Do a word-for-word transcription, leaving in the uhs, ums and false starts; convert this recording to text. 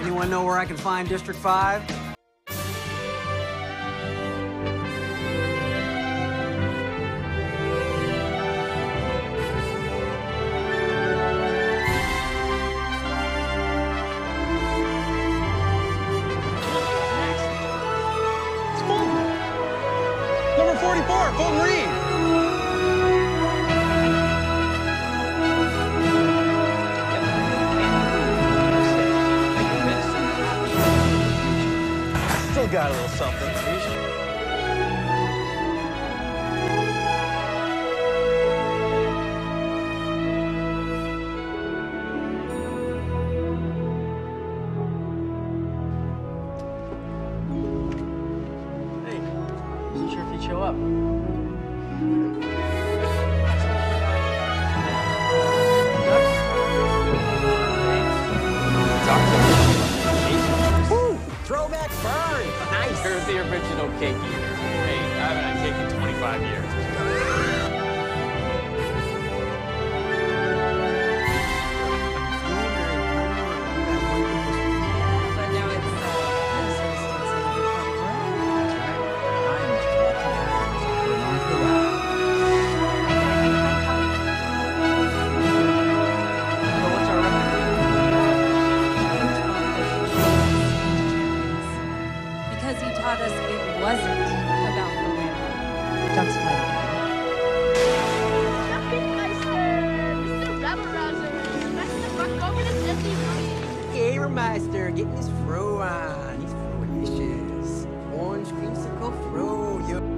Anyone know where I can find District five? It's Fulton. Number forty-four, Fulton Reed. Still got a little something. Hey, wasn't sure if you'd show up. Throwback burn. Nice. Here's the original cake eater. Hey, I haven't had cake in twenty-five years. But now it's uh, So what's our record? because he taught us it wasn't about the win. Ducks fight. Mister Rabble-rouser, smash the fuck over the Jesse money. Gamermeister getting his fro on. He's fro-delicious. Orange creamsicle fro, yo.